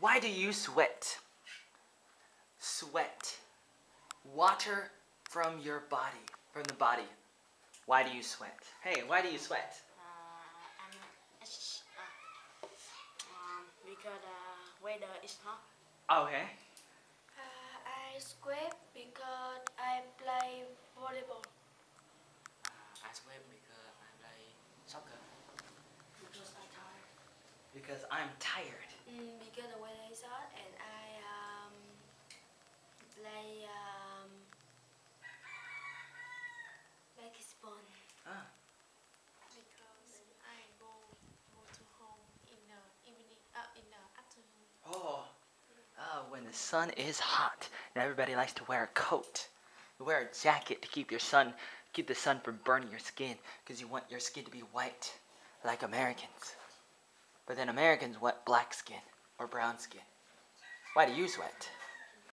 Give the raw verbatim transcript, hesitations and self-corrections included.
Why do you sweat? Sweat. Water from your body, from the body. Why do you sweat? Hey, why do you sweat? Uh, I'm, uh, um, because the weather is hot. Okay. Uh, I sweat because I play volleyball. Uh, I sweat because I play soccer. Because I'm tired. Because I'm tired. Mm, because the weather is hot and I um, play um, basketball. Ah. Because I go go to home in the evening, uh, in the afternoon. Oh. Oh, when the sun is hot and everybody likes to wear a coat. You wear a jacket to keep your sun, keep the sun from burning your skin because you want your skin to be white, like Americans. But then Americans want black skin or brown skin. Why do you sweat?